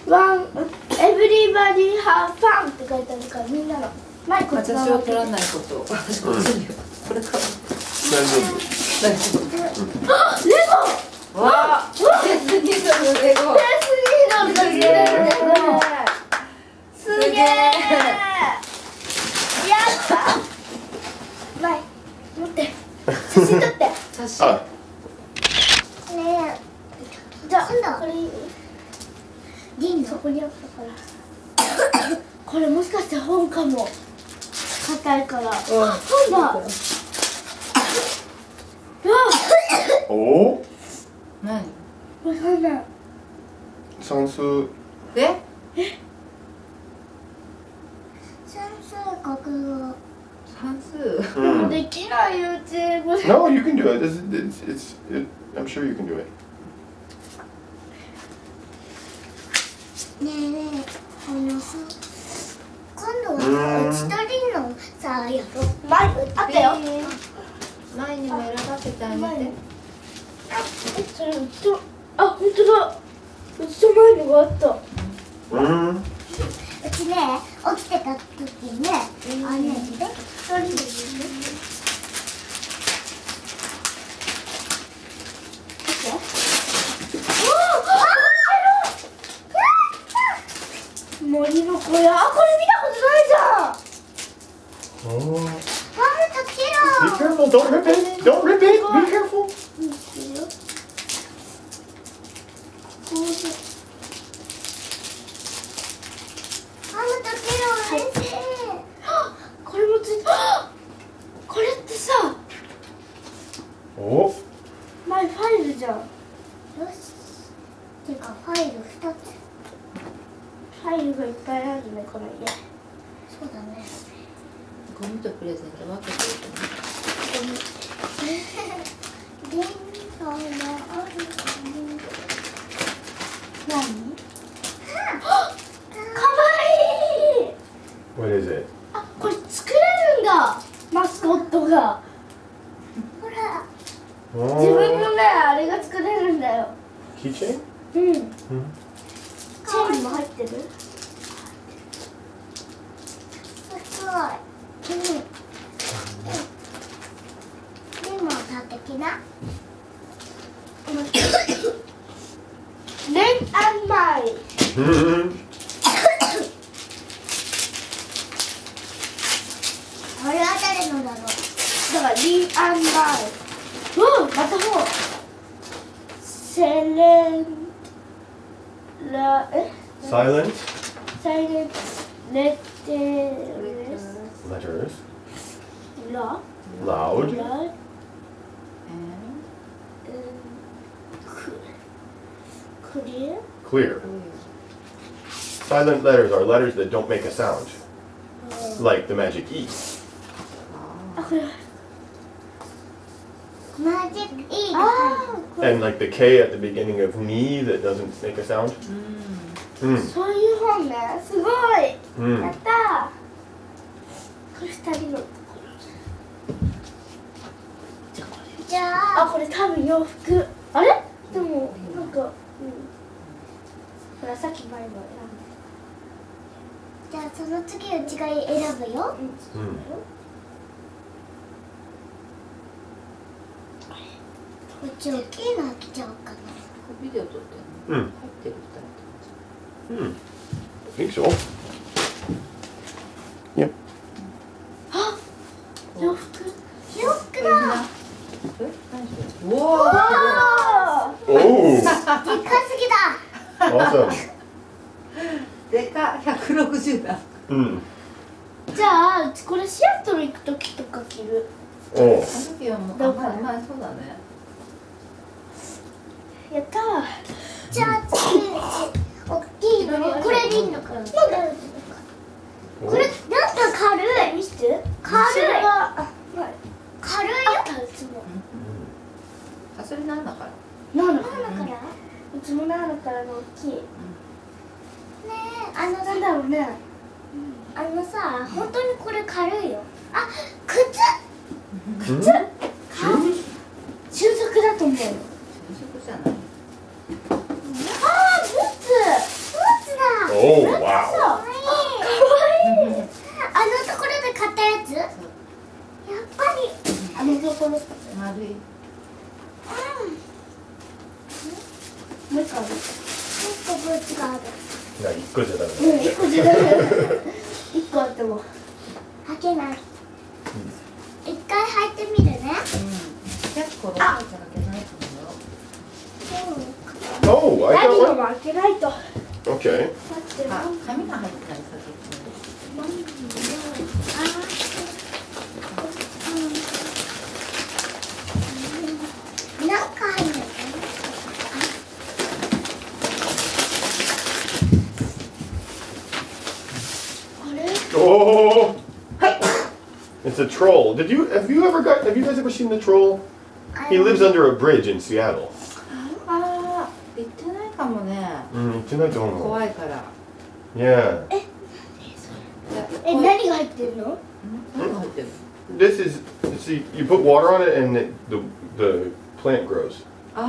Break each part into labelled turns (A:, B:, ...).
A: ワン、エブリバディハーファンって書いてあるから、みんなの。マイク
B: 私は取らないことを。私こっちに。これから。
C: 大丈夫。
B: 大丈夫。
A: あ、レゴ。
B: わあ。デスニーのレゴ。
A: デスニーのレゴ。すげえ。やった。マイ、持って。写真撮って。
B: 写真。
C: あ、
A: ねえ。じゃあ、今度これ銀のそこにあったからこれもしかして本かも。硬いから。本だ。うわ。
C: おお。
B: 何？
A: わかんない。
C: 算数。
B: え？
A: 算数国語。
B: 算数。
A: できないよ、英語。
C: No, you can do it. I'm sure you can do it.
A: ねえねえ、さ、今度はうちとりのさ、やろう。前あったよ。
B: 前にも選ばせてあげて。
A: それうちと、あ、本当だ。うちと前のがあった。うちね、起きてた時ね、あれね、一人で森の小屋、あ、これ見たことないじゃん。
C: Oh.
A: マムたけ
C: Be
A: ろ。
C: careful! Don't rip it! Don't rip it! Be careful!
A: マムたけろ、嬉しい。これもついた。これってさ、
C: お。
A: 前ファイルじゃん。よし。てかファイル2つ。ファイルがいっぱいあるね、この家。そうだね。
B: ゴミとプレゼント分けてると思う。
A: 電車がある。何？かわいい。
C: What is it?
A: あ、これ作れるんだ。マスコットが。ほら。自分のね、あれが作れるんだよ。
C: Keychain?
A: うん。チェーンも入ってる。すごい。うん。でも的な。レンアンマイ。これは誰のだろう。だからリンアンマイ。うん、またもう。セレンラ
C: Silent
A: サイレンレテレス
C: letters.
A: ラ
C: Loud.
A: ラクリア
C: Clear. Silent letters are letters that don't make a sound. Like the magic E.
A: あ、これマジックいい。ああ、
C: And like the K at the beginning of me that doesn't make a sound.
A: そういう本ね。すごい。やったー。これ2人のところ。じゃあ、あ、これ多分洋服。あれ？でもなんか、ほらさっき前の選んで。じゃあその次うちが選ぶよ。こっち大きいの開けちゃおうかな。
B: ビデオ撮ってるの？入ってる
C: I think so. Yep.
A: あ、洋服。洋服だ。
B: え？何それ？うわー。
C: Oh,
A: でかすぎだ。
C: awesome.
B: でか160だ。
A: じゃあこれシアトル行く時とか着る。
C: Oh.
B: あの時はもうまあそうだね。
A: やったー。じゃあ次大きいのこれでいいのかな。これなんか軽い。見せて。軽い。軽いよ。いつも。
B: あ、それなんだから。
A: なんだから。いつもなんだからの大きい。ねえ、なんだろうね。さ、本当にこれ軽いよ。あ、靴。中足だと思うよ。
B: 中足じゃない。
A: あー、ブーツ。ブーツだ。 揃った。
B: 丸い。
A: もう一個ある。もう一個ブーツがある。
C: な、1個じゃダメだ。
A: 一個じゃダメ。一個あっても履けない。一回履いてみるね。
B: 結構ローじゃ開けないと思うよ。
C: Oh, I
A: 何
C: got
A: が
C: one.
A: も開けないと。
C: Okay.
A: 待って、
B: あ、紙が入ってない先っ
A: なんか入るの？あれ？
C: Oh. It's a troll. Have you guys ever seen the troll? He lives under a bridge in Seattle.
B: あー、行ってないかもね。怖いから。
C: Yeah.
A: 何が入ってるの？
B: 何が入ってる？
C: This is see you put water on it and the plant grows.
B: あ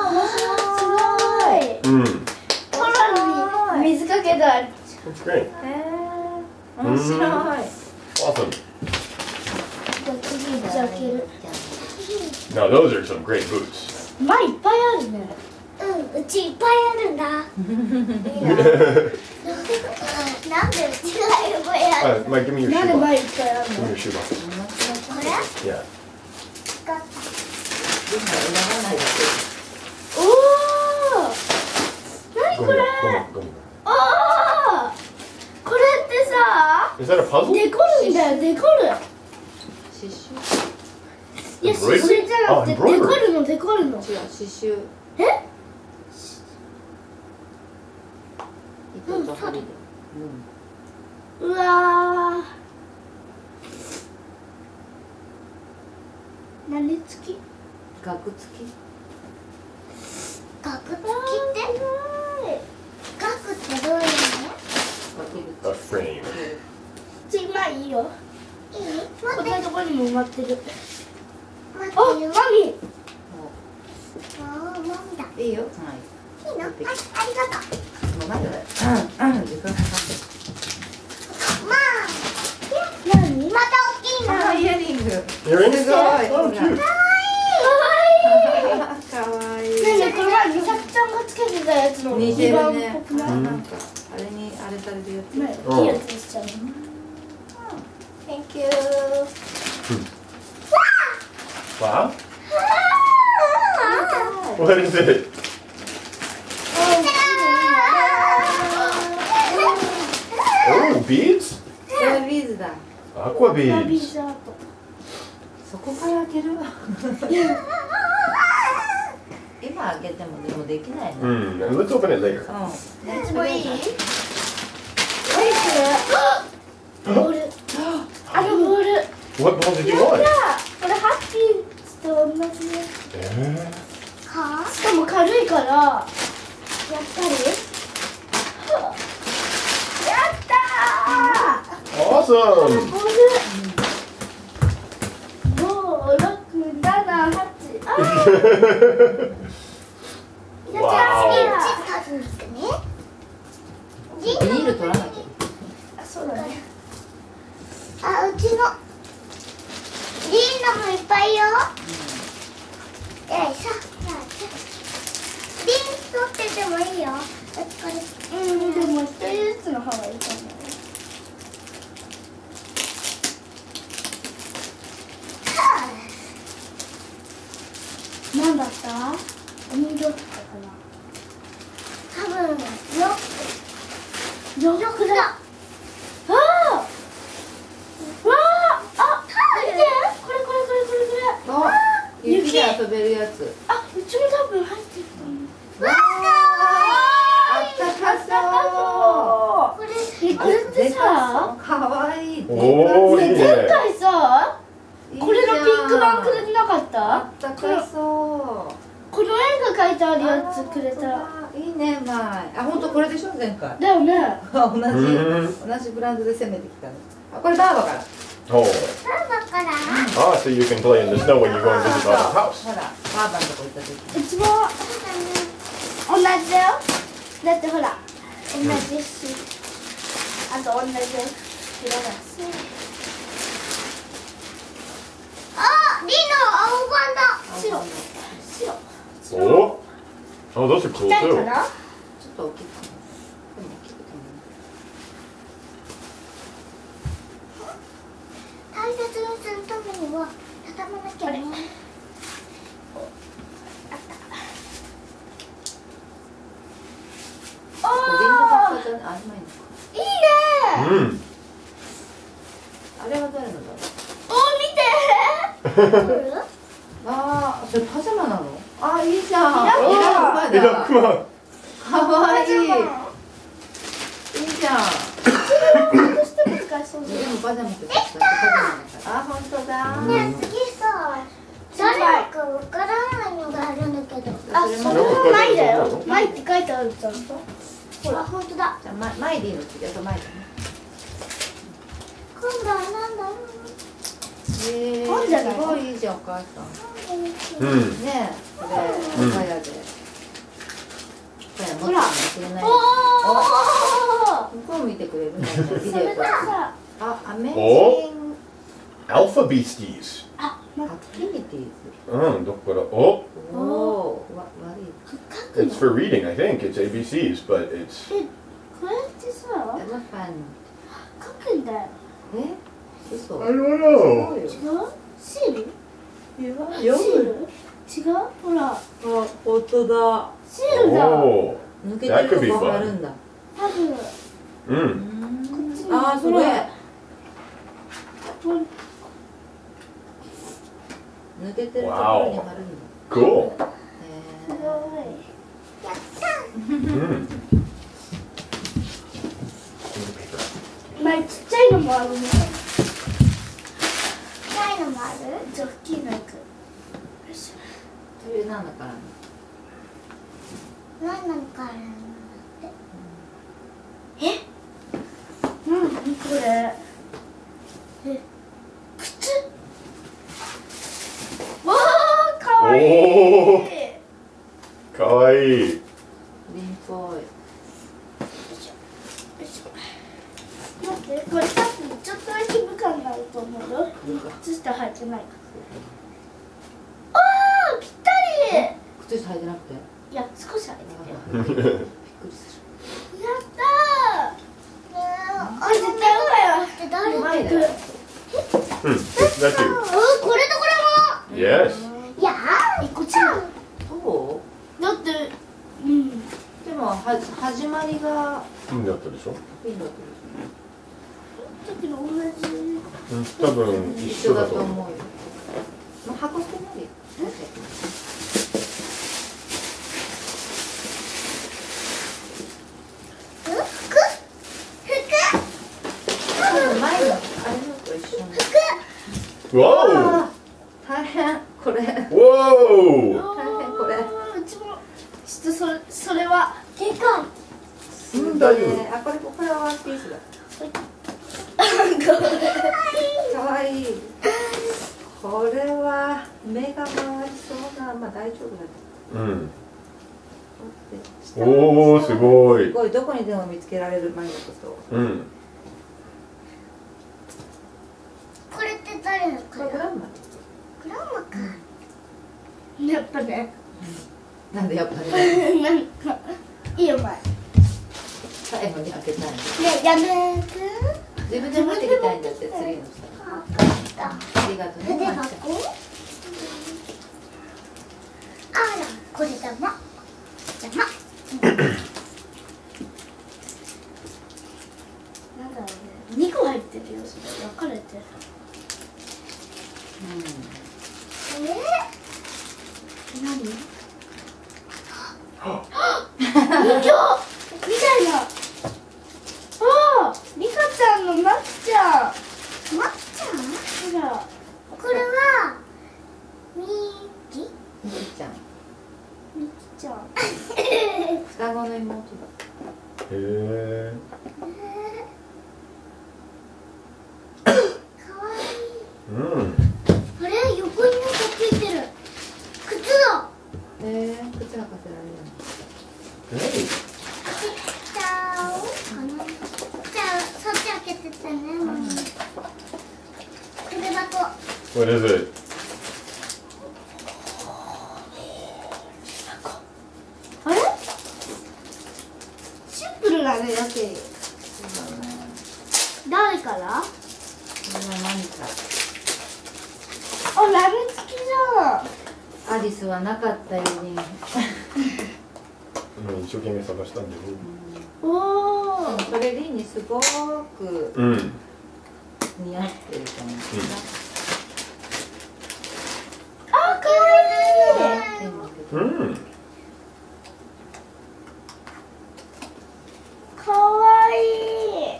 A: すごい。コロンに水かけた。
C: That's great.
B: ー、面白い。
C: Awesome.
A: じゃあ開ける。
C: Now those are some great boots.
A: 前いっぱいあるね。うちいっぱいあるんだ。なんでうちがいっぱいある？
C: Mike, give me your
A: なんで
C: shoebox.
A: 前いっぱいある
C: Give me
A: の？
C: your shoebox.
A: これ？
C: Yeah.
A: 使った。
B: 今選ばないだ
A: おお。何これ？
C: Go me.
A: ああ。これってさ、
C: Is that a puzzle?
A: デコるんだよ、デコる。
B: け。刺繍。
A: いや、刺繍じゃなくて、デコるの、デコるの。
B: 違う、刺繍。
A: え？
B: 糸と針で。
A: うわー。何付き？
B: 額付き。
A: 額付きって？額ってどういうの？
C: A frame.
A: まあいいよ。いい？こんなとこにも埋まってる。あ、マミ。あ、マミだ。
B: いいよ。はい
A: いいの？ありがとう。
B: もう待って。時間かかってる。
A: まあ。何？また大きいの。
B: イヤリング。
C: Earrings?
B: すごい。
C: Oh, cute.
A: かわいい。
B: かわいい。
A: ねえねえ、これは美咲ちゃんがつけてたやつの
B: 似てるね。
A: っぽくない？
B: なんかあれにあれされるやつ。
A: ねえ、いいやつにしちゃうの。
B: Thank you.
C: Wow. What is it? Oh, beads?
B: これビーズだ。
C: Aqua
A: ビー
C: beads.
A: ズアート。
B: そこから開けるわ。今開けてもでもできないね。
C: Let's open it later.
A: もういい？何これ？ボール。あのボール。
C: What ball did you
A: や
C: want?
A: ったこれハッピーと同じね。しかも軽いからやったり。やったー。
C: Awesome.
A: ボール。5、6、7、8。あー。
C: Wow.
B: ビニール取らなきゃ。
A: あ、そうだね。
D: あ、うちのリーナもいっぱいよ。よいしょ。リン取っててもいいよ。これ
A: でも一人ずつの方がいいかも。何だった？お人形だったか
D: 多分
A: な。よくだ。ああ。わあ。あ、見て。これ。
B: あ、雪で遊べるやつ。
A: あ、うちも多分入ってると思う。
D: わ
B: あったかそう。
A: これってさ、
B: かわいい。
C: おー、いいね。
A: 前回さ、これのピンク版くれてなかっ
B: あ
A: た？
B: ったかそう。
A: この絵が描いてあるやつくれた。
B: いいね、前。あ、本当これでしょ、前回。
A: だよね。
B: 同じブランドで攻めてきたの。あ、これバーバから。
C: Oh.
D: ママから。
C: Ah, so you can play in the snow when you go and visit Barbara's house.
B: ほら、バーバのとこ行った時。
A: うちも同じだよ。だってほら、同じし、あと同じ色だし。あ、
D: リーの青番だ。
A: 白白
C: Oh. Oh, those are cool
A: 痛いか
C: too.
A: な。
B: ちょっと大きいかも。でも大きくても
D: 大切にするためには畳まなきゃね。
A: あ
B: リンゴ葉っ
A: あ
B: ぱじゃないのか。
A: いいね。
C: Mm.
B: あれは誰のだろう。
A: お見て。
B: ああ、それパジャマなの？ああ、いいじゃん。
A: いらんわ
B: いらんわ
C: Hey, look, come on.
B: かわいい。いいじゃん。
A: どうしても使えそう
B: で
A: じゃん。
B: もパジャマってパジャマだから。あ、本当だ。
D: ねえ次さ、誰だかわからないのがあるんだけど。
A: あ、それはマイだよ。マイって書いてあるじゃん。ほら、
D: あ、本当だ。
B: じゃあマイリーの次あとマイだね。
D: 今度はなんだろう。
A: 本じゃない
B: すごいいいじゃんお母さん。
C: Mm.
B: ねえ、これ
C: うん
B: おかやで。これ持ってるかもしれない。
A: おお。
B: 向こう見てくれるね。ビ
A: それだ
B: デオから。
A: さ。
B: あ、アメージ
C: お
B: ング
C: Alpha Beasties.
A: あ、
B: アクティビティーズ。
C: Mm, look what oh,
B: おお、悪い。
A: 書く
C: it's
A: の。
C: for reading, I think. It's ABCs, but it's
A: これってさ、
B: エレファン
A: 書くんだよ。
B: え？嘘。
C: I don't know.
A: 違う？シール？シール？違う？ほら、
B: あ、本当だ。
A: シールだ。
C: Oh.
B: 抜けてるとこ貼るんだ。
A: 多分。
C: Mm.
B: ああ、それ。抜けてるところに貼るんだ。
C: Cool.
A: すごい。
D: やった。
C: Mm.
A: まあ、ちっちゃいのもあるね。
D: ないのもある？
A: じゃあ、大きいのいく。よいしょ。
B: それなんだから。
D: 何なのかな。
A: 何これ。え、靴。わあ、かわいい。
C: おーかわいい。
B: リンっぽい。
A: 待って、これ多分ちょっとだけ部下になると思うよ。靴下履いてないから。ああ、ぴったり。
B: 靴下履いてなくて。
A: いや、少し履いて
B: びっくりする。
A: る。やったー。
D: ねえ、
A: あ、絶対おかよ。
D: って誰？
B: 前だよ。
C: Mm. That's you.
D: これとこれ
C: Yes.
D: も。いやー、こっちだ。
B: そう？
A: だって、うん。
B: でも始まりが
C: うんだったでしょ。
B: ピンだった
A: さっきの同じ。
C: うん多分
B: 一
C: 一
B: 緒
C: 緒だと思う。
B: だと思うよ。まあ、箱捨てないよ。多分前のあれのと一緒に。
C: Whoa!
B: 大変これ。
C: Whoa!
B: 大変これ。
A: うちも。ちょっとそれは。でかい。
C: 大丈夫。
B: あ、これはワンピースだ。かわいい。これは目が回りそうな、まあ大丈夫だと。
C: うん。
B: 下
C: おおすごい。
B: すごい、どこにでも見つけられる前のこと。
C: うん。
D: これって誰の
B: こ
D: かな？
B: れグランマ。
D: グランマか。
A: やっぱね。
B: なんでやっぱり
A: なんか。いいよ、前。
B: 最後に開けたいの。
A: ね、やめて。
B: 自分で持ってきたいんだって、次の人。
D: わかった。
B: ありがとうね。
D: 筆
B: まっちゃん
D: 箱？あら、これだま。邪魔。
A: なんだろうね。2個入ってるよ、それ。分かれてる。何？人形みたいな。ああ、リカちゃんのまっちゃん。
D: まっちゃん？
A: ほら。
D: これはみき？
B: みきちゃん。
A: みきちゃん。
B: 双子の妹だ。
C: へえ。
D: かわいい。
C: うん。
D: あれ、横になんかついてる。靴だ。
B: 靴履かせられるの。
C: Hey.
D: ちゃおうかな。じゃあ、そっち開けててね。筆箱。
C: What is it?
A: になるよけい。誰から？
B: これは何か。
A: あ、ラメ付きじゃん。
B: アリスはなかったよね。
C: 一生懸命探したんだよね。
A: おお。
B: それリンにすごく
C: うん。
B: 似合ってると思う。
A: あ、かわいい。
C: うん。
A: かわいい。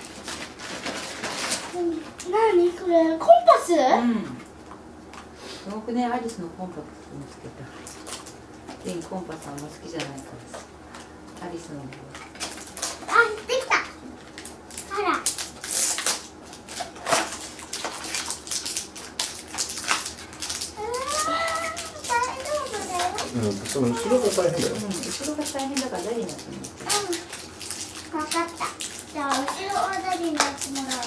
A: なにこれ？コンパス？
B: うん。すごくね、アリスのコンパス見つけた。リンコンパスあんま好きじゃないからさ。アリスの。
D: あ、できた。ほら。大丈夫だよ。
C: うん、その後ろが大変だよ。
B: うん、後ろが大変だから誰になっても。
D: わかった。じゃあ後ろは誰になってもらう。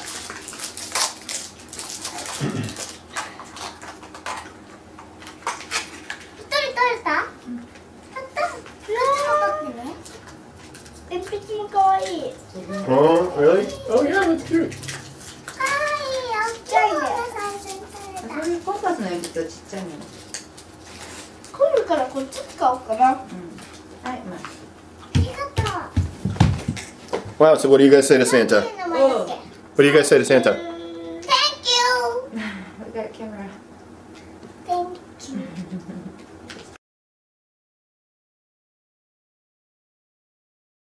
D: 一人取れた？やった。
A: 鉛筆もかわいい。
C: Oh, really? Oh, yeah, that's cute.
B: そういうコンパスの鉛筆はちっちゃいの。
A: 今度からこっち使おうかな。
B: うん。はい、まあ。
D: ありがとう。
C: Wow, so what do you guys say to Santa?
D: 名前だっけ？
C: What do you guys say to Santa?